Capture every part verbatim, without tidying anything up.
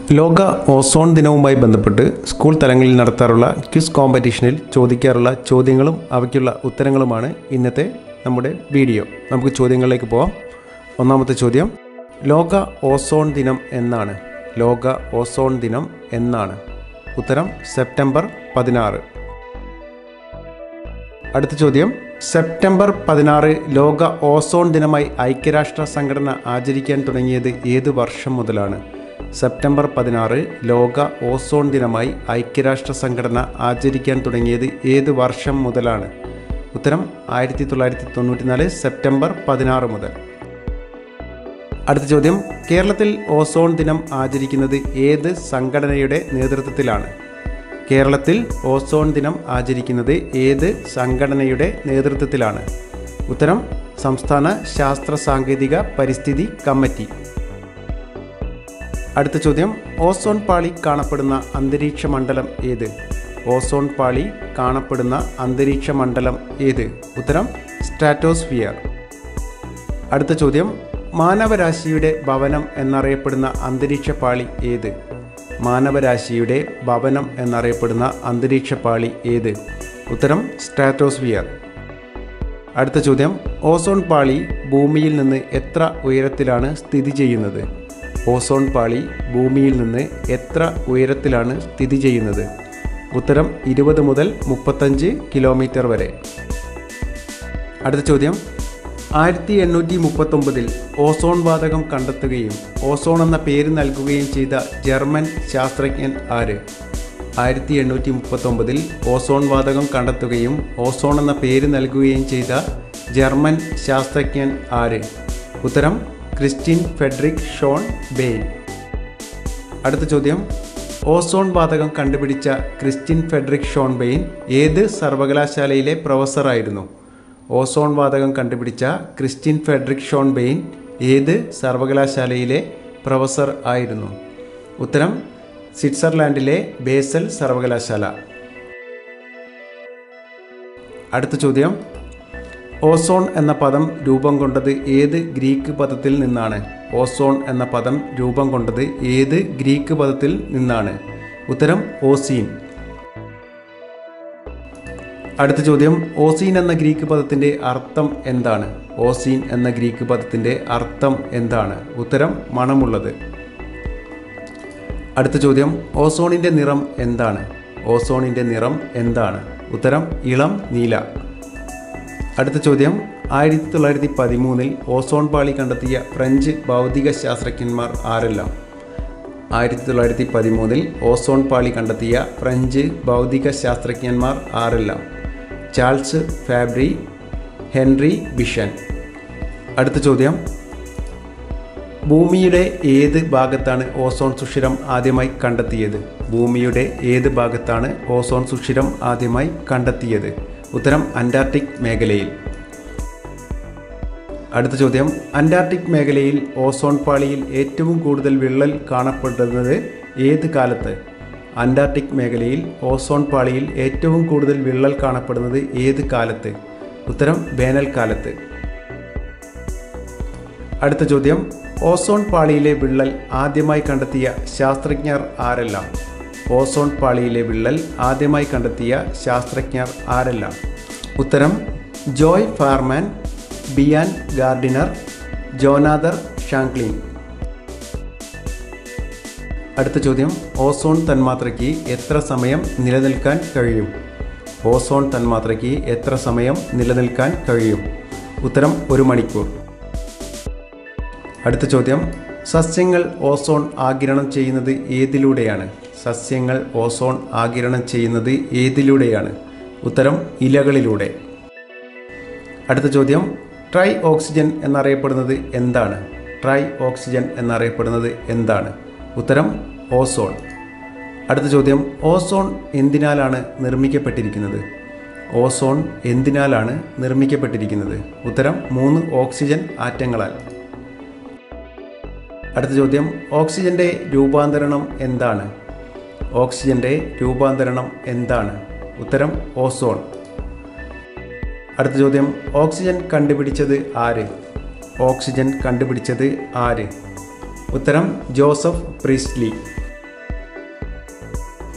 ലോക ഓസോൺ ദിനവുമായി ബന്ധപ്പെട്ട് സ്കൂൾ തലങ്ങളിൽ നടത്താറുള്ള ക്വിസ് കോമ്പറ്റീഷനിൽ ചോദിക്കാറുള്ള ചോദ്യങ്ങളും അവയ്ക്കുള്ള ഉത്തരങ്ങളുമാണ് ഇന്നത്തെ നമ്മുടെ വീഡിയോ. നമുക്ക് ചോദ്യങ്ങളിലേക്ക് പോവാം. ഒന്നാമത്തെ ചോദ്യം, ലോക ഓസോൺ ദിനം എന്നാണ്? ലോക ഓസോൺ ദിനം എന്നാണ്? ഉത്തരം സെപ്റ്റംബർ പതിനാറ്. അടുത്ത ചോദ്യം, സെപ്റ്റംബർ പതിനാറ് ലോക ഓസോൺ ദിനമായി ഐക്യരാഷ്ട്ര സംഘടന ആചരിക്കാൻ തുടങ്ങിയത് ഏത് വർഷം മുതലാണ്? സെപ്റ്റംബർ പതിനാറ് ലോക ഓസോൺ ദിനമായി ഐക്യരാഷ്ട്ര സംഘടന ആചരിക്കാൻ തുടങ്ങിയത് ഏത് വർഷം മുതലാണ്? ഉത്തരം ആയിരത്തി തൊള്ളായിരത്തി തൊണ്ണൂറ്റി നാല് സെപ്റ്റംബർ പതിനാറ് മുതൽ. അടുത്ത ചോദ്യം, കേരളത്തിൽ ഓസോൺ ദിനം ആചരിക്കുന്നത് ഏത് സംഘടനയുടെ നേതൃത്വത്തിലാണ്? കേരളത്തിൽ ഓസോൺ ദിനം ആചരിക്കുന്നത് ഏത് സംഘടനയുടെ നേതൃത്വത്തിലാണ്? ഉത്തരം സംസ്ഥാന ശാസ്ത്ര സാങ്കേതിക പരിസ്ഥിതി കമ്മിറ്റി. അടുത്ത ചോദ്യം, ഓസോൺ പാളി കാണപ്പെടുന്ന അന്തരീക്ഷ മണ്ഡലം ഏത്? ഓസോൺ പാളി കാണപ്പെടുന്ന അന്തരീക്ഷ മണ്ഡലം ഏത്? ഉത്തരം സ്ട്രാറ്റോസ്ഫിയർ. അടുത്ത ചോദ്യം, മാനവരാശിയുടെ ഭവനം എന്നറിയപ്പെടുന്ന അന്തരീക്ഷ പാളി ഏത്? മാനവരാശിയുടെ ഭവനം എന്നറിയപ്പെടുന്ന അന്തരീക്ഷ പാളി ഏത്? ഉത്തരം സ്ട്രാറ്റോസ്ഫിയർ. അടുത്ത ചോദ്യം, ഓസോൺ പാളി ഭൂമിയിൽ നിന്ന് എത്ര ഉയരത്തിലാണ് സ്ഥിതി ചെയ്യുന്നത്? ഓസോൺ പാളി ഭൂമിയിൽ നിന്ന് എത്ര ഉയരത്തിലാണ് സ്ഥിതി ചെയ്യുന്നത്? ഉത്തരം ഇരുപത് മുതൽ മുപ്പത്തഞ്ച് കിലോമീറ്റർ വരെ. അടുത്ത ചോദ്യം, ആയിരത്തി എണ്ണൂറ്റി മുപ്പത്തൊമ്പതിൽ ഓസോൺ വാതകം കണ്ടെത്തുകയും ഓസോൺ എന്ന പേര് നൽകുകയും ചെയ്ത ജർമ്മൻ ശാസ്ത്രജ്ഞൻ ആര്? ആയിരത്തി എണ്ണൂറ്റി മുപ്പത്തൊമ്പതിൽ ഓസോൺ വാതകം കണ്ടെത്തുകയും ഓസോൺ എന്ന പേര് നൽകുകയും ചെയ്ത ജർമ്മൻ ശാസ്ത്രജ്ഞൻ ആര്? ഉത്തരം ക്രിസ്റ്റ്യൻ ഫെഡറിക് ഷോൺ ബെയ്ൻ. അടുത്ത ചോദ്യം, ഓസോൺ വാതകം കണ്ടുപിടിച്ച ക്രിസ്റ്റ്യൻ ഫെഡറിക് ഷോൺ ബെയ്ൻ ഏത് സർവകലാശാലയിലെ പ്രൊഫസറായിരുന്നു? ഓസോൺ വാതകം കണ്ടുപിടിച്ച ക്രിസ്റ്റ്യൻ ഫെഡറിക് ഷോൺ ബെയ്ൻ ഏത് സർവകലാശാലയിലെ പ്രൊഫസർ ആയിരുന്നു? ഉത്തരം സ്വിറ്റ്സർലാൻഡിലെ ബേസൽ സർവകലാശാല. അടുത്ത ചോദ്യം, ഓസോൺ എന്ന പദം രൂപം കൊണ്ടത് ഏത് ഗ്രീക്ക് പദത്തിൽ നിന്നാണ്? ഓസോൺ എന്ന പദം രൂപം കൊണ്ടത് ഏത് ഗ്രീക്ക് പദത്തിൽ നിന്നാണ്? ഉത്തരം ഓസീൻ. അടുത്ത ചോദ്യം, ഓസീൻ എന്ന ഗ്രീക്ക് പദത്തിൻ്റെ അർത്ഥം എന്താണ്? ഓസീൻ എന്ന ഗ്രീക്ക് പദത്തിൻ്റെ അർത്ഥം എന്താണ്? ഉത്തരം മണമുള്ളത്. അടുത്ത ചോദ്യം, ഓസോണിൻ്റെ നിറം എന്താണ്? ഓസോണിൻ്റെ നിറം എന്താണ്? ഉത്തരം ഇളം നീല. അടുത്ത ചോദ്യം, ആയിരത്തി തൊള്ളായിരത്തി പതിമൂന്നിൽ ഓസോൺ പാളി കണ്ടെത്തിയ ഫ്രഞ്ച് ഭൗതിക ശാസ്ത്രജ്ഞന്മാർ ആരെല്ലാം? ആയിരത്തി തൊള്ളായിരത്തി പതിമൂന്നിൽ ഓസോൺ പാളി കണ്ടെത്തിയ ഫ്രഞ്ച് ഭൗതിക ശാസ്ത്രജ്ഞന്മാർ ആരെല്ലാം? Charles Fabry, Henri Buisson. അടുത്ത ചോദ്യം, ഭൂമിയുടെ ഏത് ഭാഗത്താണ് ഓസോൺ സുഷിരം ആദ്യമായി കണ്ടെത്തിയത്? ഭൂമിയുടെ ഏത് ഭാഗത്താണ് ഓസോൺ സുഷിരം ആദ്യമായി കണ്ടെത്തിയത്? ഉത്തരം അന്റാർട്ടിക് മേഖലയിൽ. അടുത്ത ചോദ്യം, അന്റാർട്ടിക് മേഖലയിൽ ഓസോൺ പാളിയിൽ ഏറ്റവും കൂടുതൽ വിള്ളൽ കാണപ്പെടുന്നത് ഏത് കാലത്ത്? അന്റാർട്ടിക് മേഖലയിൽ ഓസോൺ പാളിയിൽ ഏറ്റവും കൂടുതൽ വിള്ളൽ കാണപ്പെടുന്നത് ഏത് കാലത്ത്? ഉത്തരം വേനൽക്കാലത്ത്. അടുത്ത ചോദ്യം, ഓസോൺ പാളിയിലെ വിള്ളൽ ആദ്യമായി കണ്ടെത്തിയ ശാസ്ത്രജ്ഞർ ആരെല്ലാം? ഓസോൺ പാളിയിലെ വിള്ളൽ ആദ്യമായി കണ്ടെത്തിയ ശാസ്ത്രജ്ഞർ ആരെല്ലാം? ഉത്തരം Joe Farman, Brian Gardiner, Jonathan Shanklin. അടുത്ത ചോദ്യം, ഓസോൺ തന്മാത്രയ്ക്ക് എത്ര സമയം നിലനിൽക്കാൻ കഴിയും? ഓസോൺ തന്മാത്രയ്ക്ക് എത്ര സമയം നിലനിൽക്കാൻ കഴിയും? ഉത്തരം ഒരു മണിക്കൂർ. അടുത്ത ചോദ്യം, സസ്യങ്ങൾ ഓസോൺ ആഗിരണം ചെയ്യുന്നത് ഏതിലൂടെയാണ്? സസ്യങ്ങൾ ഓസോൺ ആഗിരണം ചെയ്യുന്നത് ഏതിലൂടെയാണ്? ഉത്തരം ഇലകളിലൂടെ. അടുത്ത ചോദ്യം, ട്രൈ ഓക്സിജൻ എന്നറിയപ്പെടുന്നത് എന്താണ്? ട്രൈ ഓക്സിജൻ എന്നറിയപ്പെടുന്നത് എന്താണ്? ഉത്തരം ഓസോൺ. അടുത്ത ചോദ്യം, ഓസോൺ എന്തിനാലാണ് നിർമ്മിക്കപ്പെട്ടിരിക്കുന്നത്? ഓസോൺ എന്തിനാലാണ് നിർമ്മിക്കപ്പെട്ടിരിക്കുന്നത്? ഉത്തരം മൂന്ന് ഓക്സിജൻ ആറ്റങ്ങളാൽ. അടുത്ത ചോദ്യം, ഓക്സിജന്റെ രൂപാന്തരണം എന്താണ്? ഓക്സിജന്റെ രൂപാന്തരണം എന്താണ്? ഉത്തരം ഓസോൺ. അടുത്ത ചോദ്യം, ഓക്സിജൻ കണ്ടുപിടിച്ചത് ആര്? ഓക്സിജൻ കണ്ടുപിടിച്ചത് ആര്? ഉത്തരം ജോസഫ് പ്രീസ്റ്റ്ലി.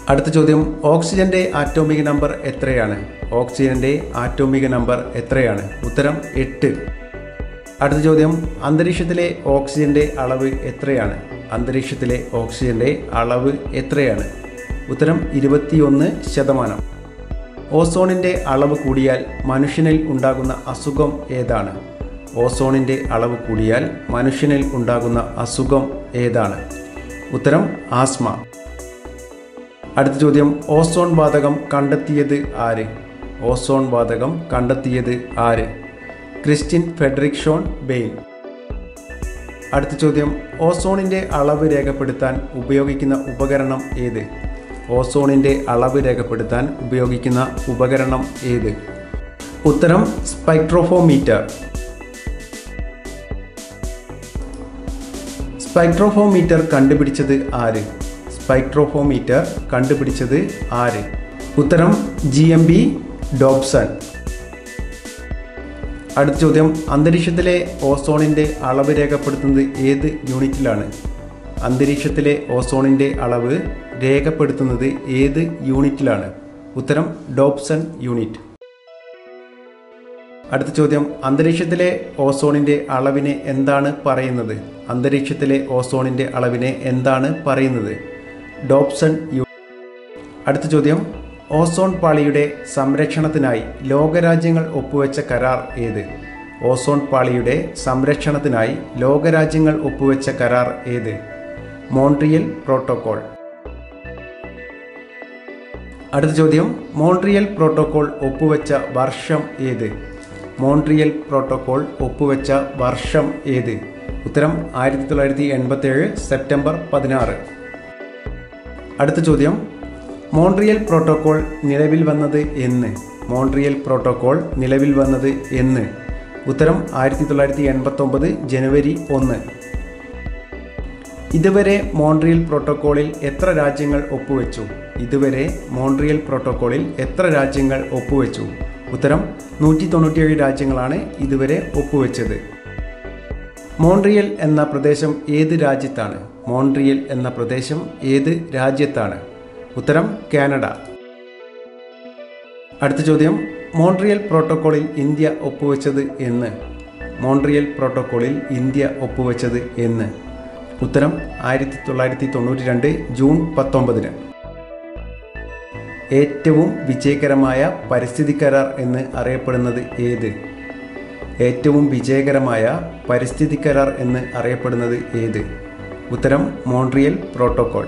അടുത്ത ചോദ്യം, ഓക്സിജന്റെ ആറ്റോമിക നമ്പർ എത്രയാണ്? ഓക്സിജന്റെ ആറ്റോമിക നമ്പർ എത്രയാണ്? ഉത്തരം എട്ട്. അടുത്ത ചോദ്യം, അന്തരീക്ഷത്തിലെ ഓക്സിജന്റെ അളവ് എത്രയാണ്? അന്തരീക്ഷത്തിലെ ഓക്സിജന്റെ അളവ് എത്രയാണ്? ഉത്തരം ഇരുപത്തിയൊന്ന് ശതമാനം. ഓസോണിന്റെ അളവ് കൂടിയാൽ മനുഷ്യനിൽ ഉണ്ടാകുന്ന അസുഖം ഏതാണ്? ഓസോണിന്റെ അളവ് കൂടിയാൽ മനുഷ്യനിൽ ഉണ്ടാകുന്ന അസുഖം ഏതാണ്? ഉത്തരം ആസ്മ. അടുത്ത ചോദ്യം, ഓസോൺ വാതകം കണ്ടെത്തിയത് ആര്? ഓസോൺ വാതകം കണ്ടെത്തിയത് ആര്? Christian Friedrich Schoenbein. അടുത്ത ചോദ്യം, ഓസോണിന്റെ അളവ് രേഖപ്പെടുത്താൻ ഉപയോഗിക്കുന്ന ഉപകരണം ഏത്? ഓസോണിന്റെ അളവ് രേഖപ്പെടുത്താൻ ഉപയോഗിക്കുന്ന ഉപകരണം ഏത്? ഉത്തരം സ്പെക്ട്രോഫോമീറ്റർ. സ്പെക്ട്രോഫോമീറ്റർ കണ്ടുപിടിച്ചത് ആര്? സ്പെക്ട്രോഫോമീറ്റർ കണ്ടുപിടിച്ചത് ആര്? ഉത്തരം ജി എം ബി ഡോബ്സൺ. അടുത്ത ചോദ്യം, അന്തരീക്ഷത്തിലെ ഓസോണിന്റെ അളവ് രേഖപ്പെടുത്തുന്നത് ഏത് യൂണിറ്റിലാണ്? അന്തരീക്ഷത്തിലെ ഓസോണിന്റെ അളവ് രേഖപ്പെടുത്തുന്നത് ഏത് യൂണിറ്റിലാണ്? ഉത്തരം ഡോബ്സൺ യൂണിറ്റ്. അടുത്ത ചോദ്യം, അന്തരീക്ഷത്തിലെ ഓസോണിന്റെ അളവിനെ എന്താണ് പറയുന്നത്? അന്തരീക്ഷത്തിലെ ഓസോണിന്റെ അളവിനെ എന്താണ് പറയുന്നത്? Dobson unit. അടുത്ത ചോദ്യം, ഓസോൺ പാളിയുടെ സംരക്ഷണത്തിനായി ലോകരാജ്യങ്ങൾ ഒപ്പുവെച്ച കരാർ ഏത്? ഓസോൺ പാളിയുടെ സംരക്ഷണത്തിനായി ലോകരാജ്യങ്ങൾ ഒപ്പുവെച്ച കരാർ ഏത്? Montreal protocol. അടുത്ത ചോദ്യം, മോൺട്രിയൽ പ്രോട്ടോകോൾ ഒപ്പുവെച്ച വർഷം ഏത്? മോൺട്രിയൽ പ്രോട്ടോകോൾ ഒപ്പുവെച്ച വർഷം ഏത്? ഉത്തരം ആയിരത്തി തൊള്ളായിരത്തി എൺപത്തി ഏഴ് സെപ്റ്റംബർ പതിനാറ്. അടുത്ത ചോദ്യം, മോൺട്രിയൽ പ്രോട്ടോകോൾ നിലവിൽ വന്നത് എന്ന്? മോൺട്രിയൽ പ്രോട്ടോകോൾ നിലവിൽ വന്നത് എന്ന്? ഉത്തരം ആയിരത്തി തൊള്ളായിരത്തി എൺപത്തി ഒമ്പത് ജനുവരി ഒന്ന്. ഇതുവരെ മോൺട്രിയൽ പ്രോട്ടോകോളിൽ എത്ര രാജ്യങ്ങൾ ഒപ്പുവെച്ചു? ഇതുവരെ മോൺട്രിയൽ പ്രോട്ടോകോളിൽ എത്ര രാജ്യങ്ങൾ ഒപ്പുവെച്ചു? ഉത്തരം നൂറ്റി തൊണ്ണൂറ്റിയേഴ് രാജ്യങ്ങളാണ് ഇതുവരെ ഒപ്പുവെച്ചത്. മോൺട്രിയൽ എന്ന പ്രദേശം ഏത് രാജ്യത്താണ്? മോൺട്രിയൽ എന്ന പ്രദേശം ഏത് രാജ്യത്താണ്? ഉത്തരം കാനഡ. അടുത്ത ചോദ്യം, മോൺട്രിയൽ പ്രോട്ടോകോളിൽ ഇന്ത്യ ഒപ്പുവെച്ചത് എന്ന്? മോൺട്രിയൽ പ്രോട്ടോകോളിൽ ഇന്ത്യ ഒപ്പുവെച്ചത് എന്ന്? ഉത്തരം ആയിരത്തി തൊള്ളായിരത്തി തൊണ്ണൂറ്റി രണ്ട് ജൂൺ പത്തൊമ്പതിന്. ഏറ്റവും വിജയകരമായ പരിസ്ഥിതി കരാർ എന്ന് അറിയപ്പെടുന്നത് ഏത്? ഏറ്റവും വിജയകരമായ പരിസ്ഥിതി കരാർ എന്ന് അറിയപ്പെടുന്നത് ഏത്? ഉത്തരം മോൺട്രിയൽ പ്രോട്ടോകോൾ.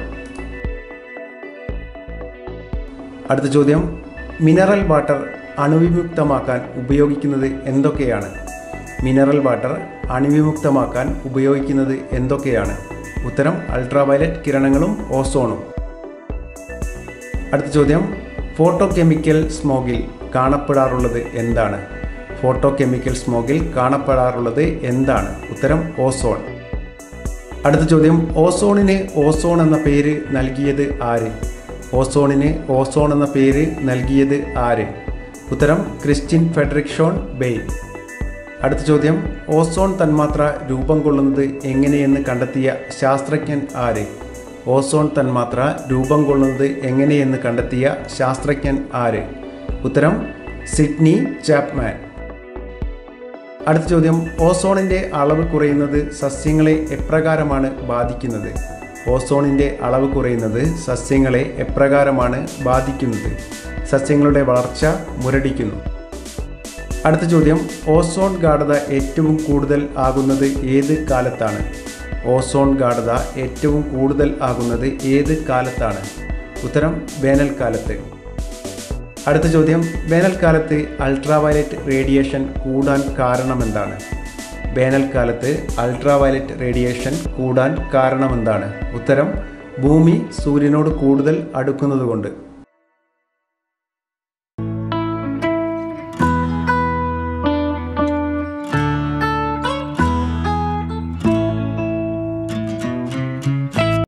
അടുത്ത ചോദ്യം, മിനറൽ വാട്ടർ അണുവിമുക്തമാക്കാൻ ഉപയോഗിക്കുന്നത് എന്തൊക്കെയാണ്? മിനറൽ വാട്ടർ അണുവിമുക്തമാക്കാൻ ഉപയോഗിക്കുന്നത് എന്തൊക്കെയാണ്? ഉത്തരം അൾട്രാവയലറ്റ് കിരണങ്ങളും ഓസോണും. അടുത്ത ചോദ്യം, ഫോട്ടോ കെമിക്കൽ സ്മോഗിൽ കാണപ്പെടാറുള്ളത് എന്താണ്? ഫോട്ടോ കെമിക്കൽ സ്മോഗിൽ കാണപ്പെടാറുള്ളത് എന്താണ്? ഉത്തരം ഓസോൺ. അടുത്ത ചോദ്യം, ഓസോണിന് ഓസോൺ എന്ന പേര് നൽകിയത് ആര്? ഓസോണിന് ഓസോൺ എന്ന പേര് നൽകിയത് ആര്? ഉത്തരം ക്രിസ്റ്റ്യൻ ഫെഡറിക് ഷോൺ ബെയ്ൻ. അടുത്ത ചോദ്യം, ഓസോൺ തന്മാത്ര രൂപം കൊള്ളുന്നത് എങ്ങനെയെന്ന് കണ്ടെത്തിയ ശാസ്ത്രജ്ഞൻ ആര്? ഓസോൺ തന്മാത്ര രൂപം കൊള്ളുന്നത് എങ്ങനെയെന്ന് കണ്ടെത്തിയ ശാസ്ത്രജ്ഞൻ ആര്? ഉത്തരം സിഡ്നി ചാപ്മാൻ. അടുത്ത ചോദ്യം, ഓസോണിൻ്റെ അളവ് കുറയുന്നത് സസ്യങ്ങളെ എപ്രകാരമാണ് ബാധിക്കുന്നത്? ഓസോണിൻ്റെ അളവ് കുറയുന്നത് സസ്യങ്ങളെ എപ്രകാരമാണ് ബാധിക്കുന്നത്? സസ്യങ്ങളുടെ വളർച്ച മുരടിക്കുന്നു. അടുത്ത ചോദ്യം, ഓസോൺ ഗാഢത ഏറ്റവും കൂടുതൽ ആകുന്നത് ഏത് കാലത്താണ്? ഓസോൺ ഗാഢത ഏറ്റവും കൂടുതൽ ആകുന്നത് ഏത് കാലത്താണ്? ഉത്തരം വേനൽക്കാലത്ത്. അടുത്ത ചോദ്യം, വേനൽക്കാലത്ത് അൾട്രാവയലറ്റ് റേഡിയേഷൻ കൂടാൻ കാരണമെന്താണ്? വേനൽക്കാലത്ത് അൾട്രാവയലറ്റ് റേഡിയേഷൻ കൂടാൻ കാരണമെന്താണ്? ഉത്തരം ഭൂമി സൂര്യനോട് കൂടുതൽ അടുക്കുന്നതുകൊണ്ട്.